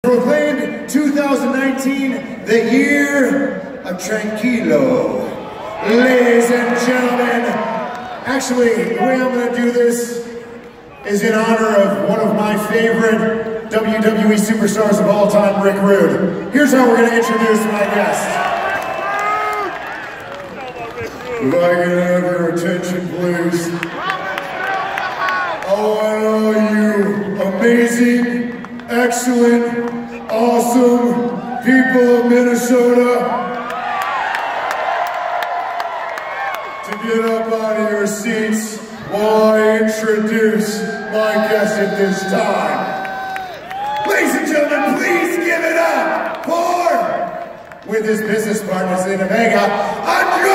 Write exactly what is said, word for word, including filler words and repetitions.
Proclaimed two thousand nineteen the year of Tranquilo. Ladies and gentlemen, actually, the way I'm going to do this is in honor of one of my favorite W W E superstars of all time, Rick Rude. Here's how we're going to introduce my guest. If I can have your attention, please. I want all you amazing, excellent, awesome people of Minnesota to get up out of your seats while I introduce my guest at this time. Ladies and gentlemen, please give it up for, with his business partners in Omega, Andre!